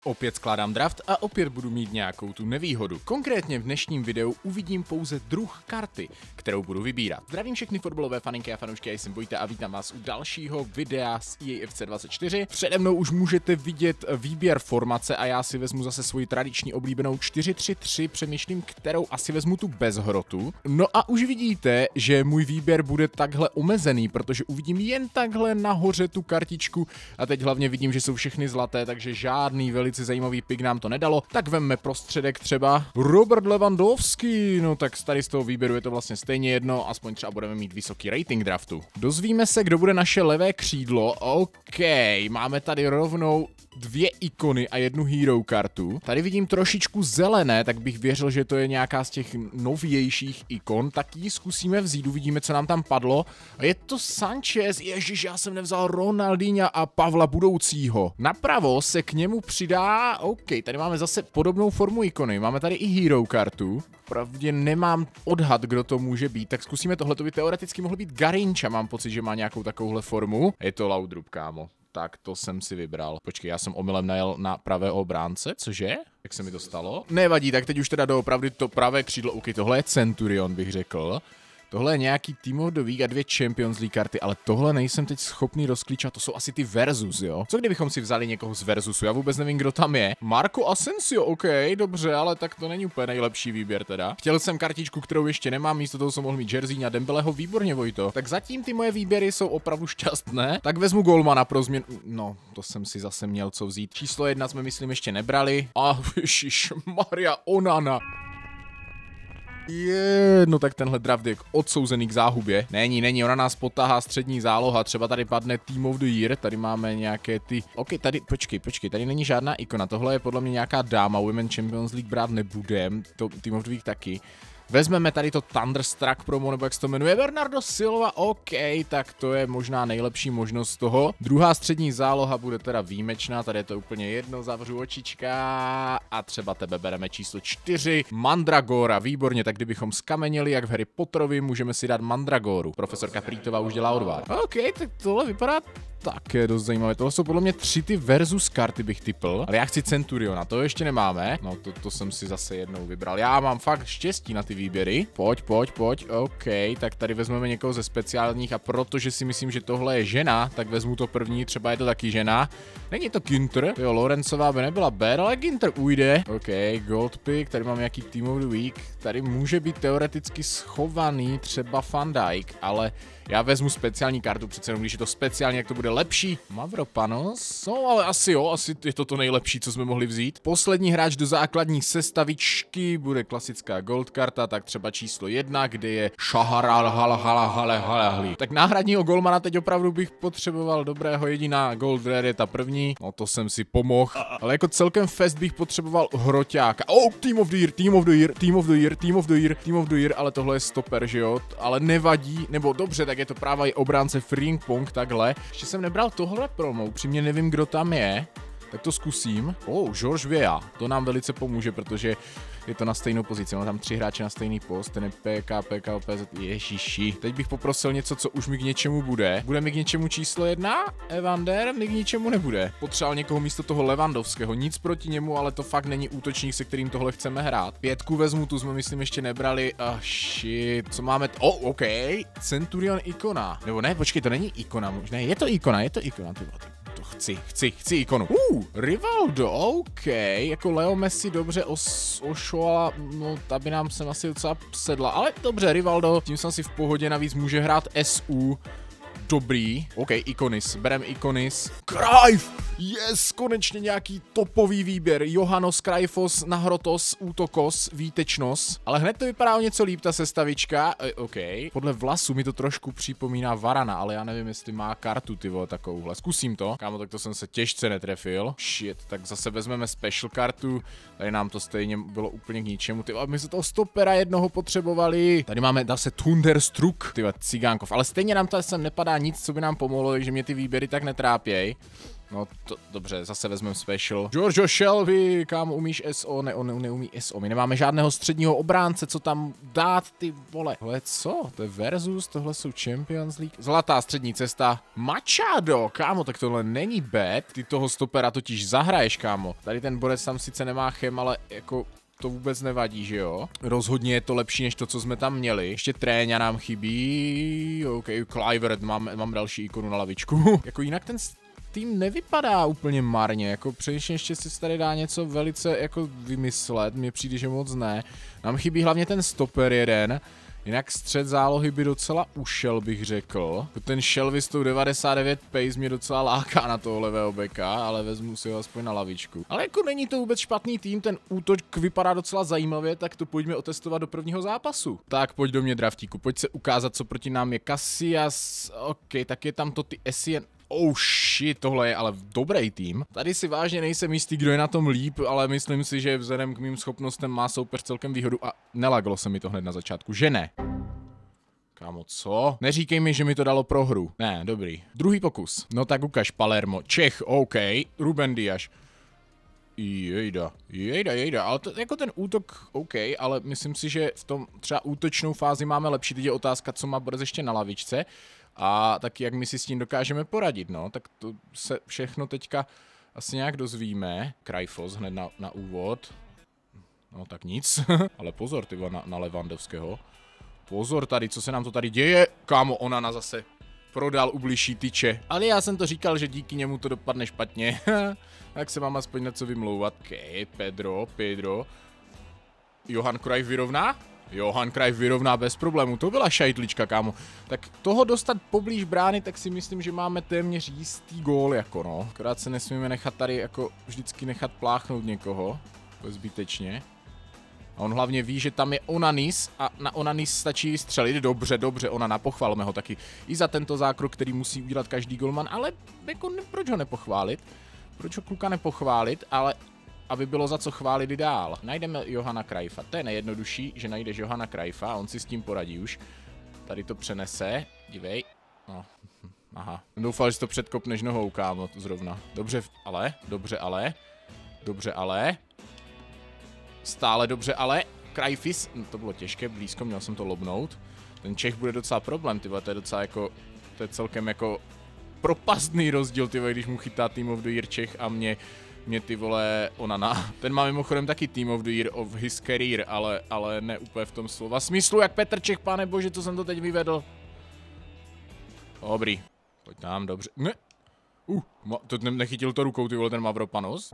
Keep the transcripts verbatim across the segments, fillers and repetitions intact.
Opět skládám draft a opět budu mít nějakou tu nevýhodu. Konkrétně v dnešním videu uvidím pouze druh karty, kterou budu vybírat. Zdravím všechny fotbalové faninky a fanoušky, já jsem Vojta a vítám vás u dalšího videa z E A F C dvacet čtyři. Přede mnou už můžete vidět výběr formace a já si vezmu zase svoji tradiční oblíbenou čtyři tři tři, přemýšlím, kterou asi vezmu tu bez hrotu. No a už vidíte, že můj výběr bude takhle omezený, protože uvidím jen takhle nahoře tu kartičku a teď hlavně vidím, že jsou všechny zlaté, takže žádný velice zajímavý pik nám to nedalo, tak vemme prostředek třeba Robert Lewandowski, no tak tady z toho výběru je to vlastně stejně jedno, aspoň třeba budeme mít vysoký rating draftu. Dozvíme se, kdo bude naše levé křídlo, OK, máme tady rovnou dvě ikony a jednu hero kartu. Tady vidím trošičku zelené, tak bych věřil, že to je nějaká z těch novějších ikon, tak ji zkusíme vzít, uvidíme, co nám tam padlo. A je to Sanchez, ježiš, já jsem nevzal Ronaldinha a Pavla budoucího. Napravo se k němu přidá, OK, tady máme zase podobnou formu ikony, máme tady i hero kartu. Pravdě nemám odhad, kdo to může být, tak zkusíme tohle, to by teoreticky mohl být Garincha, mám pocit, že má nějakou takovouhle formu. Je to Laudrup, kámo. Tak to jsem si vybral. Počkej, já jsem omylem najel na pravého obránce, cože? Jak se mi to stalo? Nevadí, tak teď už teda doopravdy to pravé křídlo, OK, tohle je Centurion, bych řekl. Tohle je nějaký Team of the Week a dvě Champions League karty, ale tohle nejsem teď schopný rozklíčat, to jsou asi ty Versus, jo? Co kdybychom si vzali někoho z Versusu, já vůbec nevím, kdo tam je. Marco Asensio, OK, dobře, ale tak to není úplně nejlepší výběr teda. Chtěl jsem kartičku, kterou ještě nemám, místo toho jsem mohl mít Jersey a Dembeleho, výborně, Vojto. Tak zatím ty moje výběry jsou opravdu šťastné, tak vezmu golmana pro změnu. No, to jsem si zase měl co vzít. Číslo jedna jsme, myslím, ještě nebrali. A ježiš, Maria Onana. Je, no tak tenhle draft je odsouzený k záhubě. Není, není, ona nás potáhá střední záloha, třeba tady padne Team of the Year, tady máme nějaké ty... OK, tady, počkej, počkej, tady není žádná ikona, tohle je podle mě nějaká dáma, Women Champions League brát nebudem, to Team of the Week taky. Vezmeme tady to Thunderstruck promo, nebo jak se to jmenuje, Bernardo Silva, OK, tak to je možná nejlepší možnost toho. Druhá střední záloha bude teda výjimečná, tady je to úplně jedno, zavřu očička a třeba tebe bereme číslo čtyři, Mandragora, výborně, tak kdybychom skamenili, jak v Harry Potterovi, můžeme si dát Mandragoru. Profesorka Prýtová už dělá odvar. OK, tak tohle vypadá také dost zajímavé. Tohle jsou podle mě tři ty versus karty, bych typl. Ale já chci Centuriona, to ještě nemáme. No to, to jsem si zase jednou vybral. Já mám fakt štěstí na ty výběry. Pojď, pojď, pojď. OK, tak tady vezmeme někoho ze speciálních a protože si myslím, že tohle je žena, tak vezmu to první, třeba je to taky žena. Není to Ginter. Jo, Lorencová by nebyla bad, ale Ginter ujde. OK, gold pick, tady mám nějaký Team of the Week. Tady může být teoreticky schovaný třeba Van Dijk, ale já vezmu speciální kartu, přece jenom když je to speciální, jak to bude lepší. Mavropanos, no ale asi jo, asi je to to nejlepší, co jsme mohli vzít. Poslední hráč do základní sestavičky bude klasická gold karta, tak třeba číslo jedna, kde je Šaharal hala hala hala hala. Tak náhradního golmana teď opravdu bych potřeboval dobrého, jediná gold rare je ta první, no to jsem si pomohl. Ale jako celkem fest bych potřeboval hroťáka. Oh, Team of the Year, Team of the Year, Team of the Year, Team of the Year, Team of the Year, ale tohle je stoper, že jo? Ale nevadí, nebo dobře, tak je to právě obránce Frimpong, takhle. Ještě jsem nebral tohle promo, upřímně nevím, kdo tam je. Tak to zkusím. Oh, George Weah, to nám velice pomůže, protože je to na stejnou pozici. Máme tam tři hráče na stejný post, ten je P K, P K, P Z, ježiši. Teď bych poprosil něco, co už mi k něčemu bude. Bude mi k něčemu číslo jedna? Evander mi k něčemu nebude. Potřeboval někoho místo toho Lewandowského. Nic proti němu, ale to fakt není útočník, se kterým tohle chceme hrát. Pětku vezmu, tu jsme myslím ještě nebrali. Ah, shit. Co máme? T oh, OK. Centurion ikona. Nebo ne, počkej, to není ikona. Ne, je to ikona, je to ikona, ty vole. Chci, chci, chci ikonu. Uh, Rivaldo, OK, jako Leo Messi dobře os, ošoala, no ta by nám sem asi docela sedla, ale dobře, Rivaldo, tím jsem si v pohodě, navíc může hrát S U. Dobrý, OK, Ikonis, berem Ikonis. Cruyff, yes, konečně nějaký topový výběr. Johannes Cruyffos, Nahrotos, Útokos, Výtečnos. Ale hned to vypadá o něco líp, ta sestavička. E, OK, podle vlasu mi to trošku připomíná Varana, ale já nevím, jestli má kartu, ty vole, takovouhle. Zkusím to. Kámo, tak to jsem se těžce netrefil. Shit, tak zase vezmeme special kartu. Tady nám to stejně bylo úplně k ničemu. Ty vole, my se toho stopera jednoho potřebovali. Tady máme zase Thunderstruck, ty vole, Cigánkov, ale stejně nám to sem nepadá nic, co by nám pomohlo, takže mě ty výběry tak netrápěj. No to, dobře, zase vezmeme special. Giorgio Shelby, kam umíš S O? Ne, on ne, neumí S O. My nemáme žádného středního obránce, co tam dát, ty vole. Tohle co? To je versus, tohle jsou Champions League. Zlatá střední cesta. Machado, kámo, tak tohle není bad. Ty toho stopera totiž zahraješ, kámo. Tady ten borec tam sice nemá chem, ale jako... To vůbec nevadí, že jo? Rozhodně je to lepší, než to, co jsme tam měli. Ještě Tréňa nám chybí. OK, Kluivert, mám, mám další ikonu na lavičku. Jako jinak ten tým nevypadá úplně marně. Jako přemýšlím, ještě si tady dá něco velice jako vymyslet. Mně přijde, že moc ne. Nám chybí hlavně ten stoper jeden. Jinak střed zálohy by docela ušel, bych řekl. Ten Shelby s tou devadesát devět pace mě docela láká na toho levého beka, ale vezmu si ho aspoň na lavičku. Ale jako není to vůbec špatný tým, ten útok vypadá docela zajímavě, tak to pojďme otestovat do prvního zápasu. Tak pojď do mě, draftíku, pojď se ukázat, co proti nám je. Casillas, ok, tak je tam to ty Essien. Oh shit, tohle je ale dobrý tým. Tady si vážně nejsem jistý, kdo je na tom líp, ale myslím si, že vzhledem k mým schopnostem má soupeř celkem výhodu a nelaglo se mi to hned na začátku, že ne? Kámo, co? Neříkej mi, že mi to dalo prohru. Ne, dobrý. Druhý pokus. No tak ukaž, Palermo. Čech, OK. Ruben Díaz. Jejda, jejda, jejda, ale to, jako ten útok OK, ale myslím si, že v tom třeba útočnou fázi máme lepší. Teď je otázka, co má Borec ještě na lavičce. A taky jak my si s tím dokážeme poradit, no, tak to se všechno teďka asi nějak dozvíme. Krajfos hned na, na úvod. No tak nic, ale pozor tyba na, na Lewandowského. Pozor tady, co se nám to tady děje. Kámo, Onana zase prodal u bližší tyče. Ale já jsem to říkal, že díky němu to dopadne špatně. Tak se mám aspoň něco vymlouvat. OK, Pedro, Pedro. Johan Cruyff vyrovná? Johan Cruyff vyrovná bez problému, to byla šajtlička, kámo. Tak toho dostat poblíž brány, tak si myslím, že máme téměř jistý gól, jako no. Akorát se nesmíme nechat tady jako vždycky nechat pláchnout někoho, zbytečně. A on hlavně ví, že tam je Onanis a na Onanis stačí střelit. Dobře, dobře, Onana, pochválme ho taky i za tento zákrok, který musí udělat každý golman, ale jako ne, proč ho nepochválit? Proč ho kluka nepochválit, ale... aby bylo za co chválit i dál. Najdeme Johana Cruyffa. To je nejjednodušší, že najdeš Johana Cruyffa, on si s tím poradí už. Tady to přenese, dívej. No, aha. Doufal, že to předkopneš nohou, kámo, zrovna. Dobře, ale, dobře, ale, dobře, ale. Stále dobře, ale. Cruyffis, no to bylo těžké, blízko, měl jsem to lobnout. Ten Čech bude docela problém, tyhle, to je docela jako, to je celkem jako propastný rozdíl, tyhle, když mu chytá Team of the Year Čech a mě Mě ty vole Onana. Ten má mimochodem taky Team of the Year of his career, ale, ale ne úplně v tom slova smyslu, jak Petr Čech, pane bože, co jsem to teď vyvedl. Dobrý. Pojď tam, dobře. Ne. Uh, to nechytil to rukou, ty vole, ten Mavropanos.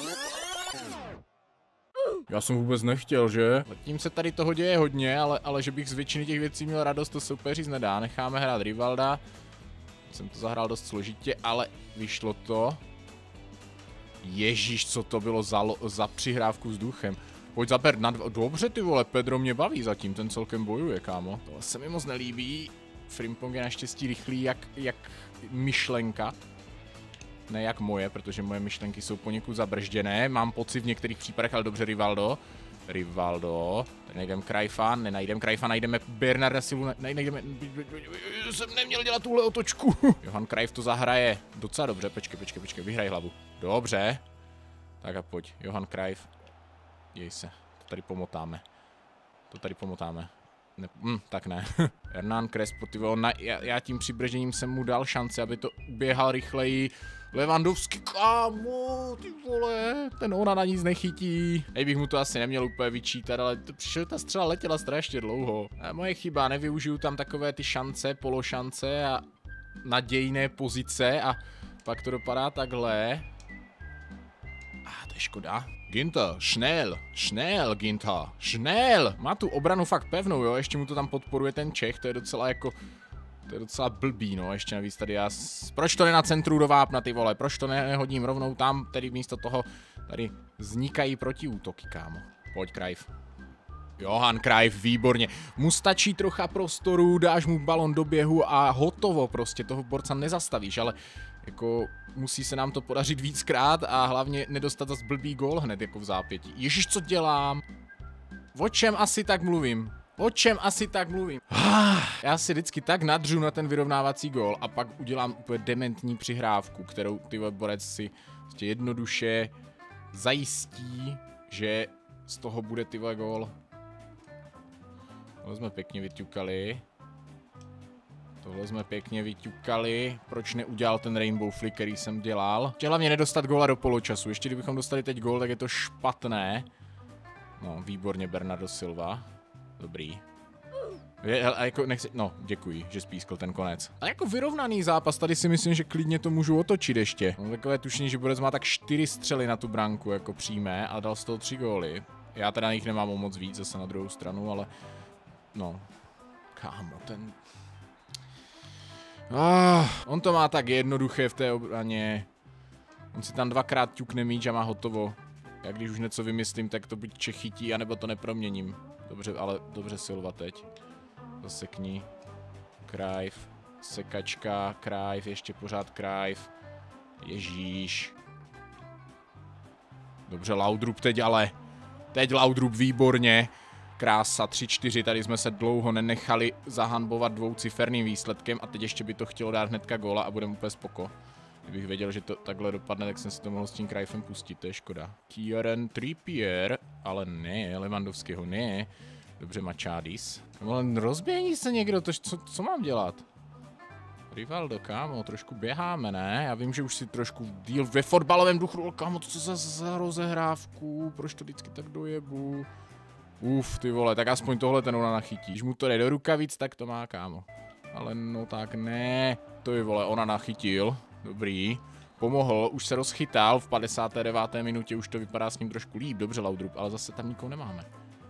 Já jsem vůbec nechtěl, že? Tím se tady toho děje hodně, ale, ale že bych z většiny těch věcí měl radost, to se úplně říct nedá. Necháme hrát Rivalda. Jsem to zahrál dost složitě, ale vyšlo to. Ježíš, co to bylo za, za přihrávku vzduchem. Pojď za Bert na dva. Dobře, ty vole, Pedro mě baví zatím, ten celkem bojuje, kámo. To se mi moc nelíbí. Frimpong je naštěstí rychlý jak, jak myšlenka. Ne jak moje, protože moje myšlenky jsou poněkud zabržděné. Mám pocit v některých případech, ale dobře, Rivaldo. Rivaldo. Tady najdeme Cruyffa, nenajdeme Cruyffa, najdeme Bernarda Silvu, ne, najdeme... Jsem neměl dělat tuhle otočku. Johan Cruyff to zahraje docela dobře, počkej, počkej, počkej, vyhraj hlavu. Dobře. Tak a pojď, Johan Cruyff. Děj se, to tady pomotáme. To tady pomotáme. Ne, hm, tak ne. Hernán Crespo, ty vole, já, já tím přibržděním jsem mu dal šanci, aby to uběhal rychleji. Lewandowski, kámo, ty vole, ten ona na nic nechytí. Hej, bych mu to asi neměl úplně vyčítat, ale to přišel, ta střela letěla strašně dlouho. A moje chyba, nevyužiju tam takové ty šance, pološance a nadějné pozice a pak to dopadá takhle. A ah, to je škoda. Ginter, schnell, schnell, Ginter, schnell. Má tu obranu fakt pevnou, jo, ještě mu to tam podporuje ten Čech, to je docela jako... To je docela blbý, no, ještě navíc tady já... Proč to nenacentruju do vápna, ty vole, proč to nehodím rovnou tam, tedy místo toho tady vznikají protiútoky, kámo. Pojď, Cruyff. Johan Cruyff, výborně. Mu stačí trocha prostoru, dáš mu balon do běhu a hotovo prostě, toho borca nezastavíš, ale jako musí se nám to podařit víckrát a hlavně nedostat zas blbý gól hned jako v zápětí. Ježiš, co dělám? O čem asi tak mluvím? O čem asi tak mluvím? Já si vždycky tak nadřu na ten vyrovnávací gól a pak udělám úplně dementní přihrávku, kterou ty borec si jednoduše zajistí, že z toho bude ty gól. Tohle jsme pěkně vyťukali. Tohle jsme pěkně vyťukali. Proč neudělal ten rainbow flick, který jsem dělal? Chtěl hlavně nedostat góla do poločasu. Ještě kdybychom dostali teď gól, tak je to špatné. No, výborně Bernardo Silva. Dobrý. Je, a jako nechci, no, děkuji, že spískl ten konec. A jako vyrovnaný zápas, tady si myslím, že klidně to můžu otočit ještě. Mám takové tušení, že Borec má tak čtyři střely na tu branku, jako přímé, a dal z toho tři góly. Já teda jich nemám o moc víc, zase na druhou stranu, ale no, kámo, ten... Ah, on to má tak jednoduché v té obraně. On si tam dvakrát ťukne míč a má hotovo. Já když už něco vymyslím, tak to buď Čech chytí, anebo to neproměním. Dobře, ale dobře Silva teď. Zasekni. Cruyff. Sekačka. Cruyff. Ještě pořád Cruyff. Ježíš. Dobře, Laudrup teď ale. Teď Laudrup výborně. Krása, tři čtyři, tady jsme se dlouho nenechali zahanbovat dvouciferným výsledkem a teď ještě by to chtělo dát hnedka góla a budeme úplně spoko. Kdybych věděl, že to takhle dopadne, tak jsem si to mohl s tím Cruyffem pustit, to je škoda. Kieran Trippier, ale ne, Lewandowskiho ne. Dobře, Machadis. Ale rozběhni se někdo, to, co, co mám dělat? Rivaldo, kámo, trošku běháme, ne? Já vím, že už si trošku díl ve fotbalovém duchu, kámo, co za, za rozehrávku, proč to vždycky tak dojebu? Uf, ty vole, tak aspoň tohle ten ona nachytí. Když mu to jde do rukavic, tak to má, kámo. Ale no tak ne. To je vole, ona nachytil. Dobrý. Pomohl, už se rozchytal, v padesáté deváté minutě už to vypadá s ním trošku líp. Dobře, Laudrup, ale zase tam nikoho nemáme.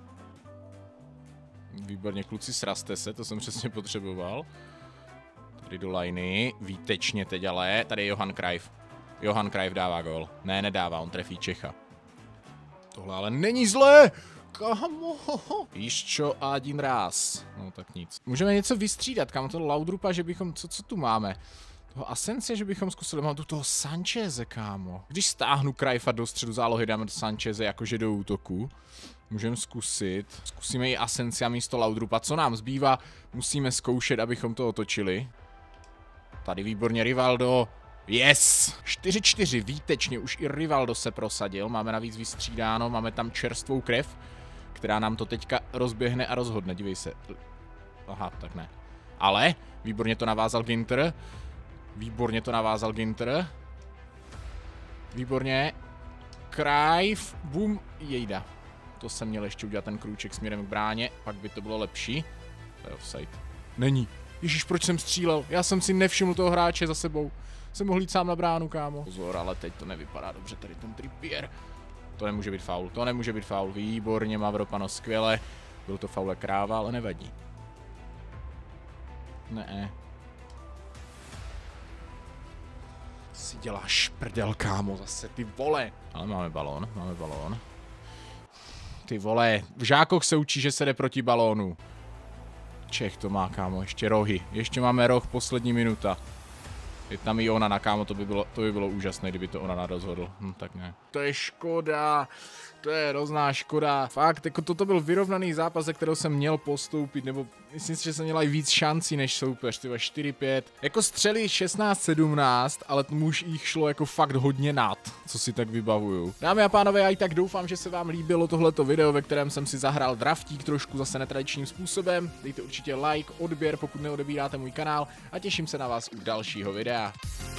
Výborně, kluci, sraste se, to jsem přesně potřeboval. Tady do liney, výtečně teď ale. Tady je Johan Cruyff. Johan Cruyff dává gól. Ne, nedává, on trefí Čecha. Tohle ale není zlé! Kámo, víš čo, Adin ráz. No tak nic. Můžeme něco vystřídat, kámo, toho Laudrupa, že bychom, co, co tu máme? Toho Asence, že bychom zkusili, mám tu toho Sancheze, kámo. Když stáhnu Cruyffa do středu zálohy, dáme do Sancheze jakože do útoku. Můžeme zkusit. Zkusíme i Asencia místo Laudrupa. Co nám zbývá, musíme zkoušet, abychom to otočili. Tady výborně Rivaldo. Yes! čtyři čtyři, výtečně, už i Rivaldo se prosadil. Máme navíc vystřídáno, máme tam čerstvou krev, která nám to teďka rozběhne a rozhodne, dívej se. Aha, tak ne. Ale, výborně to navázal Ginter. Výborně to navázal Ginter. Výborně. Cruyff, bum, jejda. To jsem měl ještě udělat ten krůček směrem k bráně, pak by to bylo lepší. To je offside. Není. Ježíš, proč jsem střílel? Já jsem si nevšiml toho hráče za sebou. Jsem mohl jít sám na bránu, kámo. Pozor, ale teď to nevypadá dobře, tady ten Trippier. To nemůže být faul, to nemůže být faul. Výborně, Mavropano, skvěle. Byl to faul kráva, ale nevadí. Ne. Si děláš prdel, kámo, zase ty vole. Ale máme balón, máme balón. Ty vole, v žákoch se učí, že se jde proti balónu. Čech to má, kámo, ještě rohy. Ještě máme roh, poslední minuta. Je tam i Onana, kámo, to by bylo, to by bylo úžasné, kdyby to Onana rozhodl. Hm, tak ne. To je škoda. To je hrozná škoda. Fakt, jako toto byl vyrovnaný zápas, ze kterého jsem měl postoupit, nebo myslím si, že jsem měl i víc šancí než soupeř, tyhle čtyři pět. Jako střely šestnáct sedmnáct, ale tomu už jich šlo jako fakt hodně nad, co si tak vybavuju. Dámy a pánové, já i tak doufám, že se vám líbilo tohleto video, ve kterém jsem si zahrál draftík trošku zase netradičním způsobem. Dejte určitě like, odběr, pokud neodebíráte můj kanál a těším se na vás u dalšího videa.